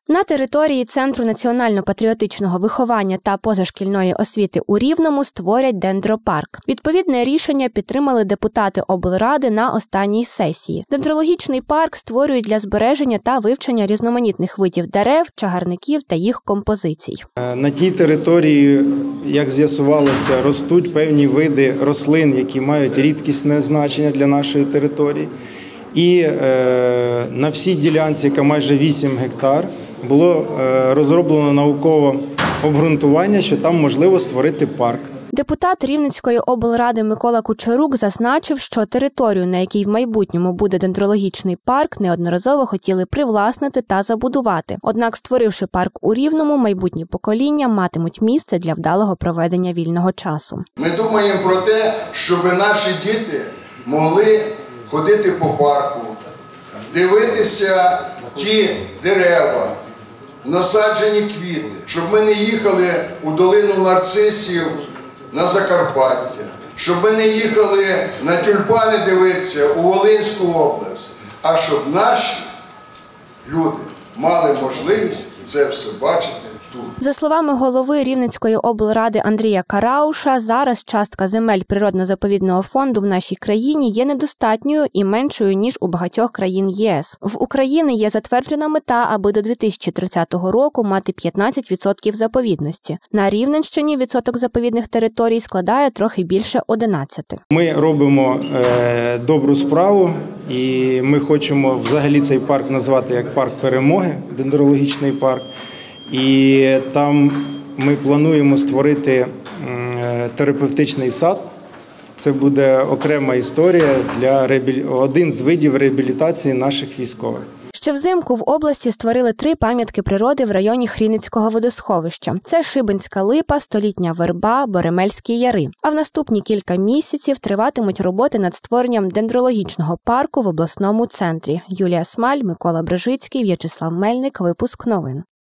На території Центру національно-патріотичного виховання та позашкільної освіти у Рівному створять дендропарк. Відповідне рішення підтримали депутати облради на останній сесії. Дендрологічний парк створюють для збереження та вивчення різноманітних видів дерев, чагарників та їх композицій. На тій території, як з'ясувалося, ростуть певні види рослин, які мають рідкісне значення для нашої території. І на всій ділянці, яка майже 8 гектар, було розроблено наукове обґрунтування, що там можливо створити парк. Депутат Рівненської облради Микола Кучерук зазначив, що територію, на якій в майбутньому буде дендрологічний парк, неодноразово хотіли привласнити та забудувати. Однак, створивши парк у Рівному, майбутні покоління матимуть місце для вдалого проведення вільного часу. Ми думаємо про те, щоб наші діти могли ходити по парку, дивитися ті дерева, насаджені квіти, щоб ми не їхали у долину нарцисів на Закарпаття, щоб ми не їхали на тюльпани дивитися у Волинську область, а щоб наші люди мали можливість це все бачити тут. За словами голови Рівненської облради Андрія Карауша, зараз частка земель природно-заповідного фонду в нашій країні є недостатньою і меншою, ніж у багатьох країн ЄС. В Україні є затверджена мета, аби до 2030 року мати 15% заповідності. На Рівненщині відсоток заповідних територій складає трохи більше 11%. Ми робимо добру справу і ми хочемо взагалі цей парк назвати як парк перемоги, дендрологічний парк. І там ми плануємо створити терапевтичний сад. Це буде окрема історія для один з видів реабілітації наших військових. Ще взимку в області створили 3 пам'ятки природи в районі Хріницького водосховища. Це Шибенська липа, Столітня верба, Боремельські яри. А в наступні кілька місяців триватимуть роботи над створенням дендрологічного парку в обласному центрі. Юлія Смаль, Микола Брижицький, В'ячеслав Мельник. Випуск новин.